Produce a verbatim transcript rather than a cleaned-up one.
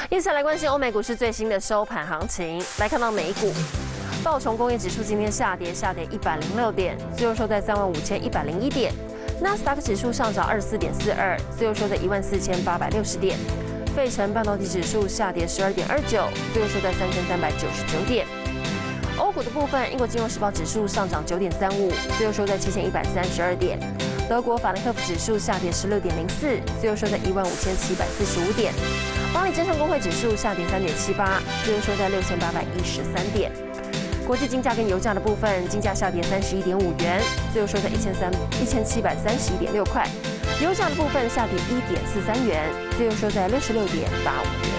一起来关心欧美股市最新的收盘行情。来看到美股，道琼工业指数今天下跌，下跌一百零六点，最后收在三万五千一百零一点。纳斯达克指数上涨二十四点四二，最后收在一万四千八百六十点。费城半导体指数下跌十二点二九，最后收在三千三百九十九点。欧股的部分，英国金融时报指数上涨九点三五，最后收在七千一百三十二点。德国法兰克福指数下跌十六点零四，最后收在一万五千七百四十五点。巴黎证券工会指数下跌三点七八，最后收在六千八百一十三点。国际金价跟油价的部分，金价下跌三十一点五元，最后收在一千三一千七百三十一点六块。油价的部分下跌一点四三元，最后收在六十六点八五元。